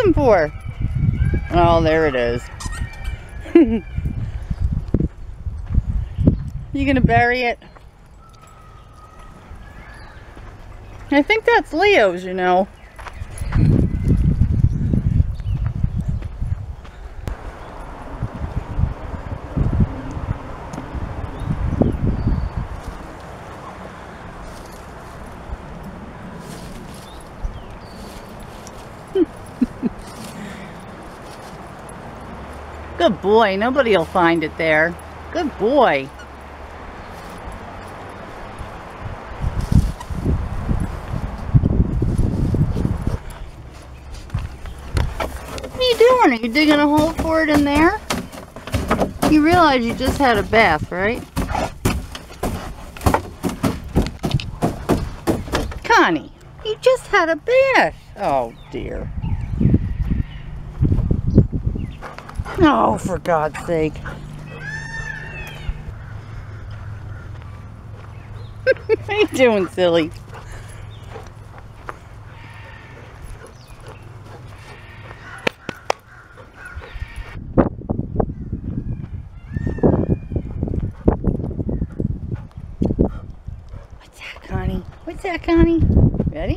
looking for? Oh, there it is. You gonna bury it? I think that's Leo's, you know. Good boy. Nobody will find it there. Good boy. What are you doing? Are you digging a hole for it in there? You realize you just had a bath, right? Connie, you just had a bath. Oh dear. Oh, for God's sake. What are you doing, silly? What's that, Connie? What's that, Connie? Ready?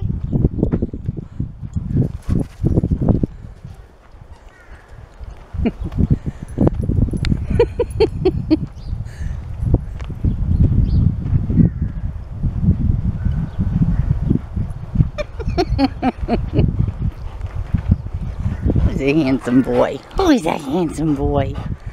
He's a handsome boy. Oh, he's a handsome boy.